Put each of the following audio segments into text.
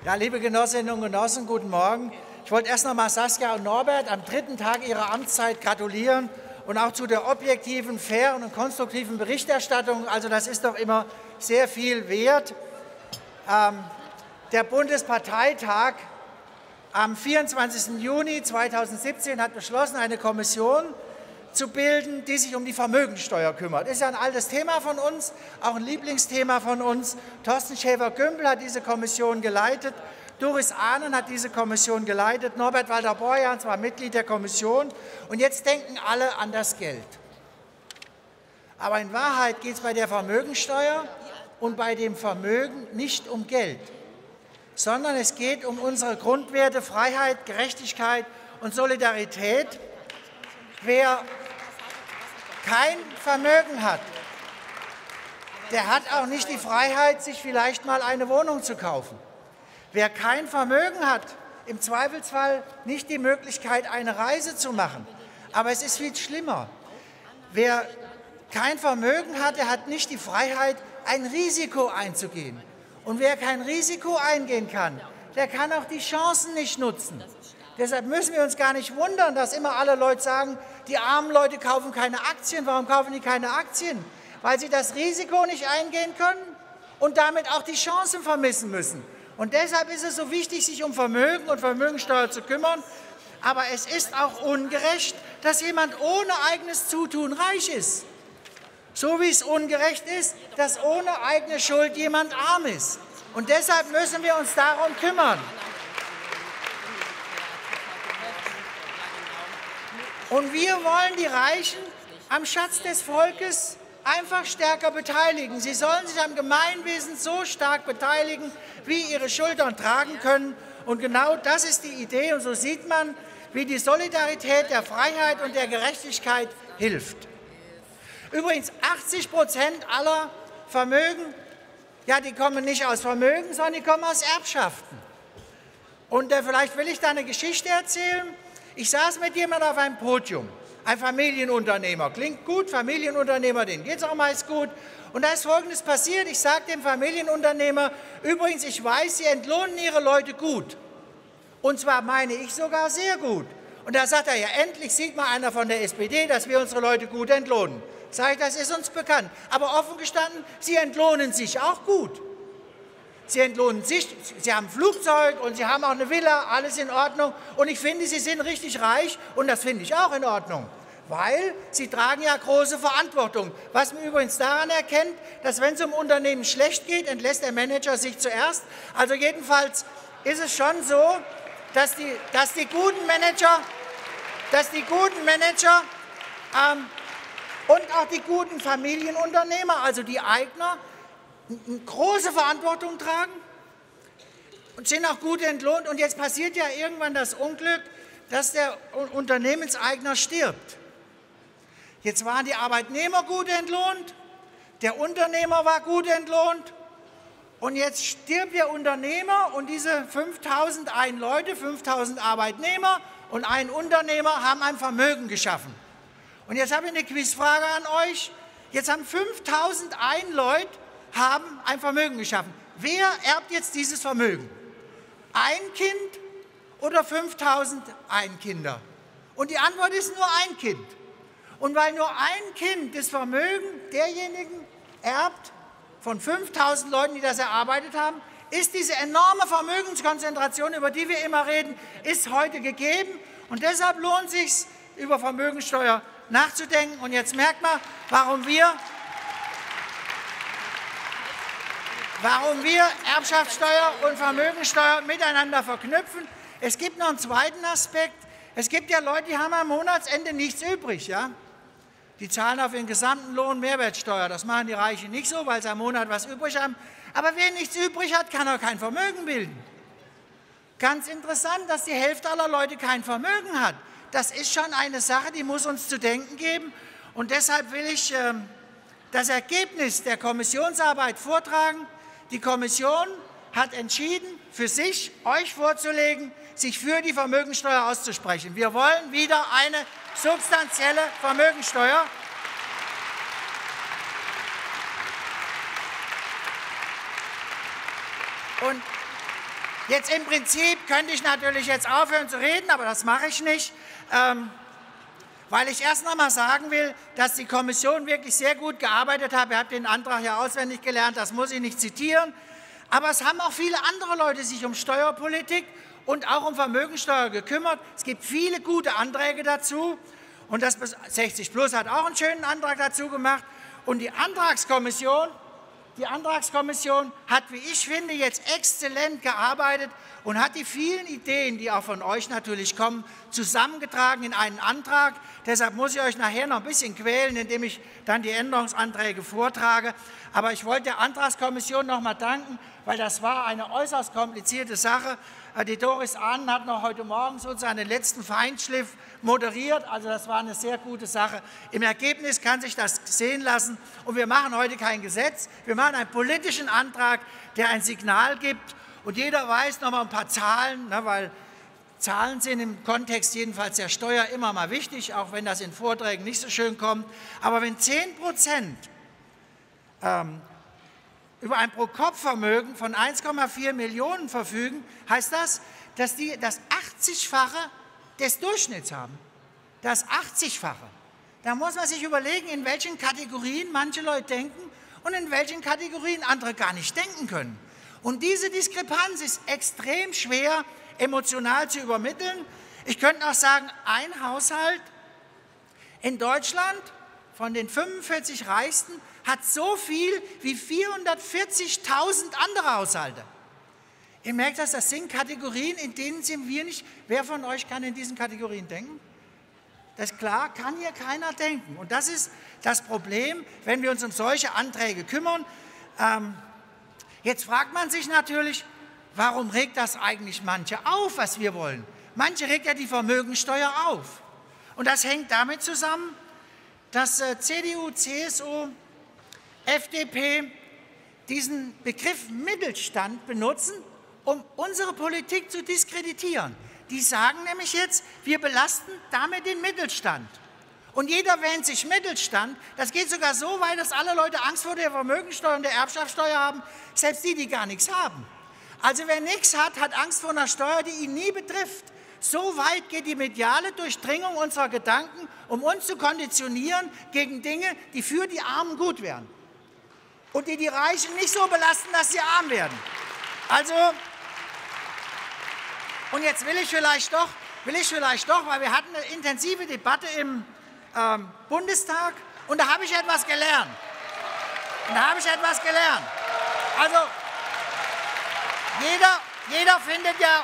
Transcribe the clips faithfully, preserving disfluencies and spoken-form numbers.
Ja, liebe Genossinnen und Genossen, guten Morgen. Ich wollte erst noch mal Saskia und Norbert am dritten Tag ihrer Amtszeit gratulieren und auch zu der objektiven, fairen und konstruktiven Berichterstattung. Also das ist doch immer sehr viel wert. Ähm, der Bundesparteitag am vierundzwanzigsten Juni zweitausendsiebzehn hat beschlossen, eine Kommission zu bilden, die sich um die Vermögensteuer kümmert. Das ist ja ein altes Thema von uns, auch ein Lieblingsthema von uns. Thorsten Schäfer-Gümbel hat diese Kommission geleitet, Doris Ahnen hat diese Kommission geleitet, Norbert Walter-Borjans war Mitglied der Kommission. Und jetzt denken alle an das Geld. Aber in Wahrheit geht es bei der Vermögensteuer und bei dem Vermögen nicht um Geld, sondern es geht um unsere Grundwerte Freiheit, Gerechtigkeit und Solidarität. Wer kein Vermögen hat, der hat auch nicht die Freiheit, sich vielleicht mal eine Wohnung zu kaufen. Wer kein Vermögen hat, im Zweifelsfall nicht die Möglichkeit, eine Reise zu machen. Aber es ist viel schlimmer. Wer kein Vermögen hat, der hat nicht die Freiheit, ein Risiko einzugehen. Und wer kein Risiko eingehen kann, der kann auch die Chancen nicht nutzen. Deshalb müssen wir uns gar nicht wundern, dass immer alle Leute sagen, die armen Leute kaufen keine Aktien. Warum kaufen die keine Aktien? Weil sie das Risiko nicht eingehen können und damit auch die Chancen vermissen müssen. Und deshalb ist es so wichtig, sich um Vermögen und Vermögensteuer zu kümmern. Aber es ist auch ungerecht, dass jemand ohne eigenes Zutun reich ist. So wie es ungerecht ist, dass ohne eigene Schuld jemand arm ist. Und deshalb müssen wir uns darum kümmern. Und wir wollen die Reichen am Schatz des Volkes einfach stärker beteiligen. Sie sollen sich am Gemeinwesen so stark beteiligen, wie ihre Schultern tragen können. Und genau das ist die Idee. Und so sieht man, wie die Solidarität der Freiheit und der Gerechtigkeit hilft. Übrigens, achtzig Prozent aller Vermögen, ja, die kommen nicht aus Vermögen, sondern die kommen aus Erbschaften. Und äh, vielleicht will ich da eine Geschichte erzählen. Ich saß mit jemandem auf einem Podium, ein Familienunternehmer. Klingt gut, Familienunternehmer, denen geht es auch meist gut. Und da ist Folgendes passiert. Ich sagte dem Familienunternehmer, übrigens, ich weiß, Sie entlohnen Ihre Leute gut. Und zwar meine ich sogar sehr gut. Und da sagt er, ja, endlich sieht mal einer von der S P D, dass wir unsere Leute gut entlohnen. Sag ich, das ist uns bekannt. Aber offen gestanden, Sie entlohnen sich auch gut. Sie entlohnen sich, Sie haben ein Flugzeug und Sie haben auch eine Villa, alles in Ordnung. Und ich finde, Sie sind richtig reich und das finde ich auch in Ordnung. Weil Sie tragen ja große Verantwortung. Was man übrigens daran erkennt, dass wenn es um Unternehmen schlecht geht, entlässt der Manager sich zuerst. Also jedenfalls ist es schon so, dass die, dass die guten Manager, dass die guten Manager ähm, und auch die guten Familienunternehmer, also die Eigner, eine große Verantwortung tragen und sind auch gut entlohnt. Und jetzt passiert ja irgendwann das Unglück, dass der Unternehmenseigner stirbt. Jetzt waren die Arbeitnehmer gut entlohnt, der Unternehmer war gut entlohnt und jetzt stirbt der Unternehmer und diese fünftausendeins Leute, fünftausend Arbeitnehmer und ein Unternehmer haben ein Vermögen geschaffen. Und jetzt habe ich eine Quizfrage an euch. Jetzt haben fünftausendeins Leute haben ein Vermögen geschaffen. Wer erbt jetzt dieses Vermögen? Ein Kind oder fünftausend Ein-Kinder? Und die Antwort ist nur ein Kind. Und weil nur ein Kind das Vermögen derjenigen erbt, von fünftausend Leuten, die das erarbeitet haben, ist diese enorme Vermögenskonzentration, über die wir immer reden, ist heute gegeben. Und deshalb lohnt es sich, über Vermögensteuer nachzudenken. Und jetzt merkt man, warum wir... Warum wir Erbschaftssteuer und Vermögensteuer miteinander verknüpfen. Es gibt noch einen zweiten Aspekt. Es gibt ja Leute, die haben am Monatsende nichts übrig. Ja? Die zahlen auf ihren gesamten Lohn Mehrwertsteuer. Das machen die Reichen nicht so, weil sie am Monat was übrig haben. Aber wer nichts übrig hat, kann auch kein Vermögen bilden. Ganz interessant, dass die Hälfte aller Leute kein Vermögen hat. Das ist schon eine Sache, die muss uns zu denken geben. Und deshalb will ich äh, das Ergebnis der Kommissionsarbeit vortragen. Die Kommission hat entschieden, für sich, euch vorzulegen, sich für die Vermögensteuer auszusprechen. Wir wollen wieder eine substanzielle Vermögensteuer. Und Jetzt im Prinzip könnte ich natürlich jetzt aufhören zu reden, aber das mache ich nicht, ähm, weil ich erst noch mal sagen will, dass die Kommission wirklich sehr gut gearbeitet hat. Ihr habt den Antrag ja auswendig gelernt, das muss ich nicht zitieren. Aber es haben auch viele andere Leute sich um Steuerpolitik und auch um Vermögensteuer gekümmert. Es gibt viele gute Anträge dazu. Und das sechzig Plus hat auch einen schönen Antrag dazu gemacht. Und die Antragskommission, die Antragskommission hat, wie ich finde, jetzt exzellent gearbeitet und hat die vielen Ideen, die auch von euch natürlich kommen, zusammengetragen in einen Antrag. Deshalb muss ich euch nachher noch ein bisschen quälen, indem ich dann die Änderungsanträge vortrage. Aber ich wollte der Antragskommission noch mal danken, weil das war eine äußerst komplizierte Sache. Die Doris Ahnen hat noch heute Morgen sozusagen den letzten Feinschliff moderiert. Also das war eine sehr gute Sache. Im Ergebnis kann sich das sehen lassen. Und wir machen heute kein Gesetz. Wir machen einen politischen Antrag, der ein Signal gibt. Und jeder weiß noch mal ein paar Zahlen, ne, weil Zahlen sind im Kontext jedenfalls der Steuer immer mal wichtig, auch wenn das in Vorträgen nicht so schön kommt. Aber wenn zehn Prozent ähm, über ein Pro-Kopf-Vermögen von eins Komma vier Millionen verfügen, heißt das, dass die das achtzigfache des Durchschnitts haben. Das achtzigfache. Da muss man sich überlegen, in welchen Kategorien manche Leute denken und in welchen Kategorien andere gar nicht denken können. Und diese Diskrepanz ist extrem schwer emotional zu übermitteln. Ich könnte auch sagen, ein Haushalt in Deutschland von den fünfundvierzig Reichsten hat so viel wie vierhundertvierzigtausend andere Haushalte. Ihr merkt das, das sind Kategorien, in denen sind wir nicht. Wer von euch kann in diesen Kategorien denken? Das ist klar, kann hier keiner denken. Und das ist das Problem, wenn wir uns um solche Anträge kümmern. Ähm, jetzt fragt man sich natürlich, warum regt das eigentlich manche auf, was wir wollen? Manche regt ja die Vermögensteuer auf. Und das hängt damit zusammen, dass äh, C D U, C S U, F D P diesen Begriff Mittelstand benutzen, um unsere Politik zu diskreditieren. Die sagen nämlich jetzt, wir belasten damit den Mittelstand. Und jeder wähnt sich Mittelstand. Das geht sogar so weit, dass alle Leute Angst vor der Vermögensteuer und der Erbschaftssteuer haben, selbst die, die gar nichts haben. Also wer nichts hat, hat Angst vor einer Steuer, die ihn nie betrifft. So weit geht die mediale Durchdringung unserer Gedanken, um uns zu konditionieren gegen Dinge, die für die Armen gut wären. Und die die Reichen nicht so belasten, dass sie arm werden. Also, und jetzt will ich vielleicht doch, will ich vielleicht doch, weil wir hatten eine intensive Debatte im ähm, Bundestag und da habe ich etwas gelernt. Und da habe ich etwas gelernt. Also, jeder, jeder findet ja,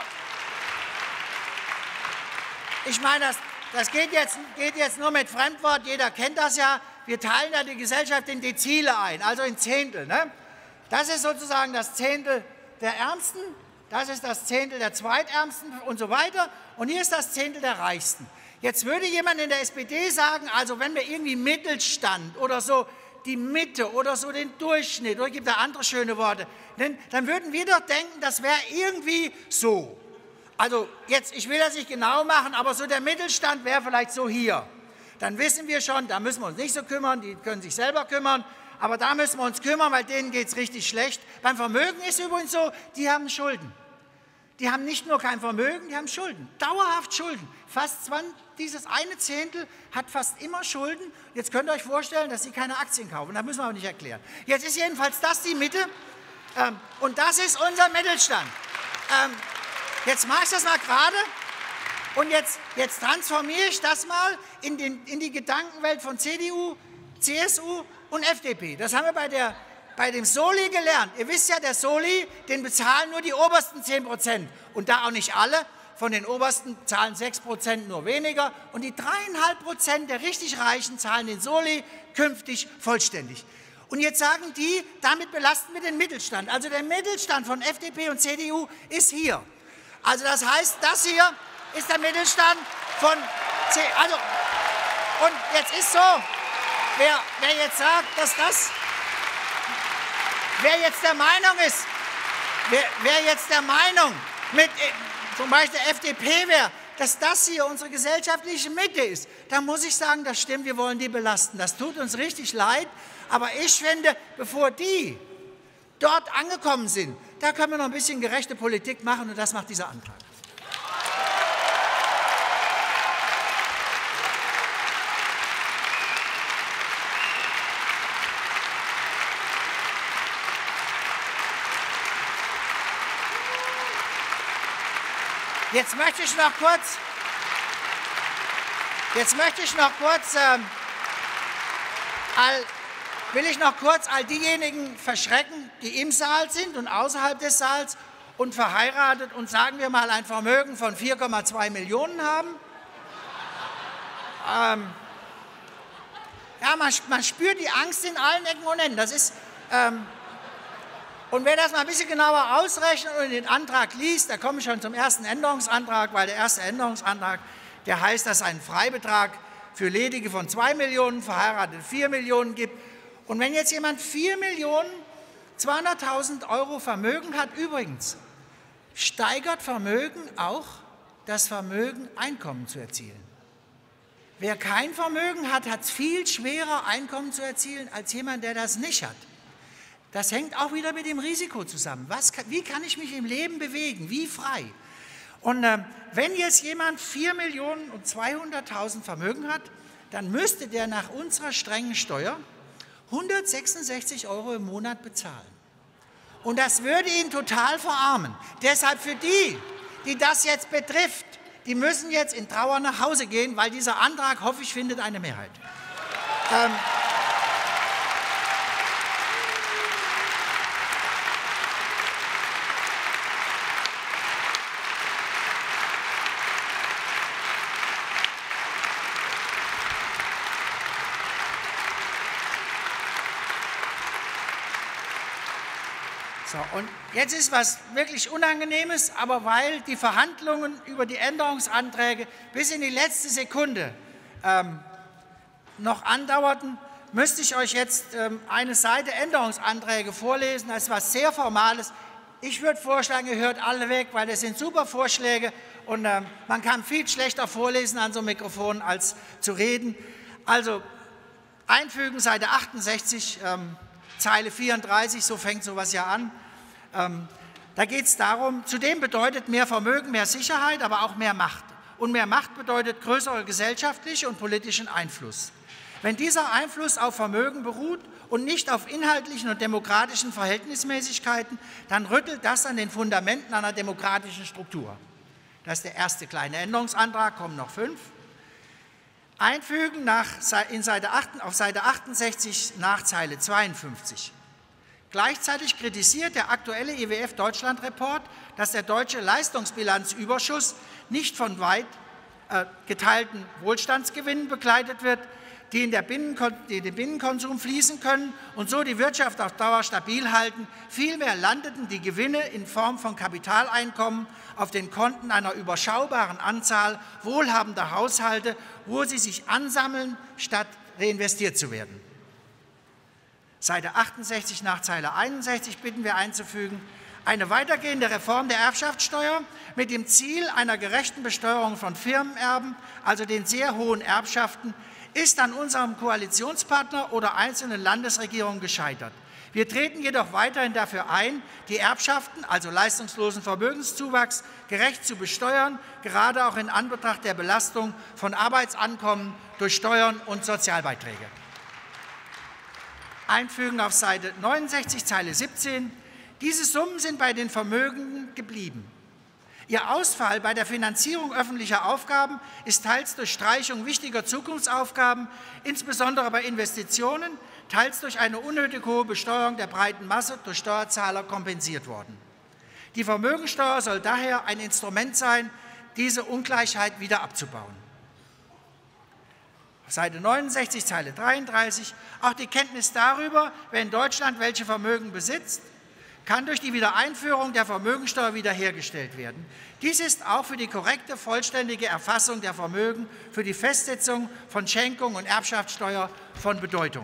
ich meine, das, das geht, jetzt, geht jetzt nur mit Fremdwort, jeder kennt das ja. Wir teilen ja die Gesellschaft in Dezile ein, also in Zehntel. Ne? Das ist sozusagen das Zehntel der Ärmsten, das ist das Zehntel der Zweitärmsten und so weiter. Und hier ist das Zehntel der Reichsten. Jetzt würde jemand in der S P D sagen, also wenn wir irgendwie Mittelstand oder so die Mitte oder so den Durchschnitt, oder gibt da andere schöne Worte, denn, dann würden wir doch denken, das wäre irgendwie so. Also jetzt, ich will das nicht genau machen, aber so der Mittelstand wäre vielleicht so hier. Dann wissen wir schon, da müssen wir uns nicht so kümmern, die können sich selber kümmern, aber da müssen wir uns kümmern, weil denen geht es richtig schlecht. Beim Vermögen ist es übrigens so, die haben Schulden. Die haben nicht nur kein Vermögen, die haben Schulden, dauerhaft Schulden. Fast zwanzig, dieses eine Zehntel hat fast immer Schulden. Jetzt könnt ihr euch vorstellen, dass sie keine Aktien kaufen, das müssen wir aber nicht erklären. Jetzt ist jedenfalls das die Mitte ähm, und das ist unser Mittelstand. Ähm, jetzt mache ich das mal gerade. Und jetzt, jetzt transformiere ich das mal in, den, in die Gedankenwelt von C D U, C S U und F D P. Das haben wir bei, der, bei dem Soli gelernt. Ihr wisst ja, der Soli, den bezahlen nur die obersten zehn Prozent. Und da auch nicht alle. Von den obersten zahlen sechs Prozent nur weniger. Und die drei Komma fünf Prozent der richtig Reichen zahlen den Soli künftig vollständig. Und jetzt sagen die, damit belasten wir den Mittelstand. Also der Mittelstand von F D P und C D U ist hier. Also das heißt, das hier ist der Mittelstand von C. Also, und jetzt ist so, wer, wer jetzt sagt, dass das, wer jetzt der Meinung ist, wer, wer jetzt der Meinung mit zum Beispiel der F D P wäre, dass das hier unsere gesellschaftliche Mitte ist, dann muss ich sagen, das stimmt, wir wollen die belasten. Das tut uns richtig leid, aber ich finde, bevor die dort angekommen sind, Da können wir noch ein bisschen gerechte Politik machen, und das macht dieser Antrag. Jetzt möchte ich noch kurz, jetzt möchte ich noch kurz, ähm, all, will ich noch kurz all diejenigen verschrecken, die im Saal sind und außerhalb des Saals und verheiratet und, sagen wir mal, ein Vermögen von vier Komma zwei Millionen haben. Ähm, ja, man, man spürt die Angst in allen Ecken und Enden. Das ist, ähm, und wer das mal ein bisschen genauer ausrechnet und den Antrag liest, da komme ich schon zum ersten Änderungsantrag, weil der erste Änderungsantrag, der heißt, dass es einen Freibetrag für Ledige von zwei Millionen, verheiratete vier Millionen gibt. Und wenn jetzt jemand vier Millionen zweihunderttausend Euro Vermögen hat, übrigens, steigert Vermögen auch das Vermögen, Einkommen zu erzielen. Wer kein Vermögen hat, hat es viel schwerer, Einkommen zu erzielen, als jemand, der das nicht hat. Das hängt auch wieder mit dem Risiko zusammen. Was, wie kann ich mich im Leben bewegen? Wie frei? Und äh, wenn jetzt jemand vier Millionen und zweihunderttausend Vermögen hat, dann müsste der nach unserer strengen Steuer hundertsechsundsechzig Euro im Monat bezahlen. Und das würde ihn total verarmen. Deshalb für die, die das jetzt betrifft, die müssen jetzt in Trauer nach Hause gehen, weil dieser Antrag, hoffe ich, findet eine Mehrheit. Ähm, So, und jetzt ist was wirklich Unangenehmes, aber weil die Verhandlungen über die Änderungsanträge bis in die letzte Sekunde ähm, noch andauerten, müsste ich euch jetzt ähm, eine Seite Änderungsanträge vorlesen. Das ist was sehr Formales. Ich würde vorschlagen, ihr hört alle weg, weil das sind super Vorschläge und ähm, man kann viel schlechter vorlesen an so einem Mikrofon als zu reden. Also einfügen, Seite achtundsechzig, ähm, Zeile vierunddreißig, so fängt sowas ja an. Ähm, da geht es darum, zudem bedeutet mehr Vermögen mehr Sicherheit, aber auch mehr Macht. Und mehr Macht bedeutet größere gesellschaftliche und politischen Einfluss. Wenn dieser Einfluss auf Vermögen beruht und nicht auf inhaltlichen und demokratischen Verhältnismäßigkeiten, dann rüttelt das an den Fundamenten einer demokratischen Struktur. Das ist der erste kleine Änderungsantrag, kommen noch fünf. Einfügen nach, in Seite acht, auf Seite achtundsechzig nach Zeile zweiundfünfzig. Gleichzeitig kritisiert der aktuelle I W F-Deutschland-Report, dass der deutsche Leistungsbilanzüberschuss nicht von weit äh, geteilten Wohlstandsgewinnen begleitet wird, die in, der Binnenkon die in den Binnenkonsum fließen können und so die Wirtschaft auf Dauer stabil halten. Vielmehr landeten die Gewinne in Form von Kapitaleinkommen auf den Konten einer überschaubaren Anzahl wohlhabender Haushalte, wo sie sich ansammeln, statt reinvestiert zu werden. Seite achtundsechzig nach Zeile einundsechzig bitten wir einzufügen, eine weitergehende Reform der Erbschaftssteuer mit dem Ziel einer gerechten Besteuerung von Firmenerben, also den sehr hohen Erbschaften, ist an unserem Koalitionspartner oder einzelnen Landesregierungen gescheitert. Wir treten jedoch weiterhin dafür ein, die Erbschaften, also leistungslosen Vermögenszuwachs, gerecht zu besteuern, gerade auch in Anbetracht der Belastung von Arbeitsankommen durch Steuern und Sozialbeiträge. Einfügen auf Seite neunundsechzig, Zeile siebzehn. Diese Summen sind bei den Vermögenden geblieben. Ihr Ausfall bei der Finanzierung öffentlicher Aufgaben ist teils durch Streichung wichtiger Zukunftsaufgaben, insbesondere bei Investitionen, teils durch eine unnötig hohe Besteuerung der breiten Masse durch Steuerzahler kompensiert worden. Die Vermögensteuer soll daher ein Instrument sein, diese Ungleichheit wieder abzubauen. Seite neunundsechzig, Zeile dreiunddreißig. Auch die Kenntnis darüber, wer in Deutschland welche Vermögen besitzt, kann durch die Wiedereinführung der Vermögensteuer wiederhergestellt werden. Dies ist auch für die korrekte, vollständige Erfassung der Vermögen, für die Festsetzung von Schenkung und Erbschaftssteuer von Bedeutung.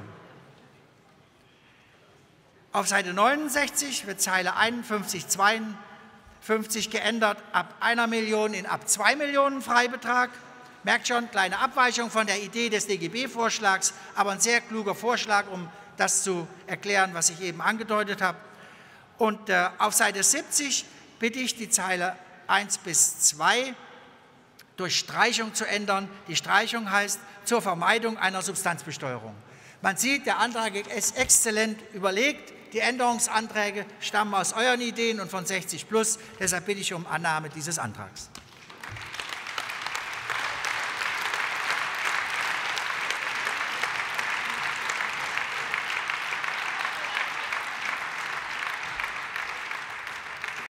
Auf Seite neunundsechzig wird Zeile einundfünfzig, zweiundfünfzig geändert, ab einer Million in ab zwei Millionen Freibetrag. Merkt schon, kleine Abweichung von der Idee des D G B-Vorschlags, aber ein sehr kluger Vorschlag, um das zu erklären, was ich eben angedeutet habe. Und äh, auf Seite siebzig bitte ich, die Zeile eins bis zwei durch Streichung zu ändern. Die Streichung heißt zur Vermeidung einer Substanzbesteuerung. Man sieht, der Antrag ist exzellent überlegt. Die Änderungsanträge stammen aus euren Ideen und von sechzig plus. Deshalb bitte ich um Annahme dieses Antrags.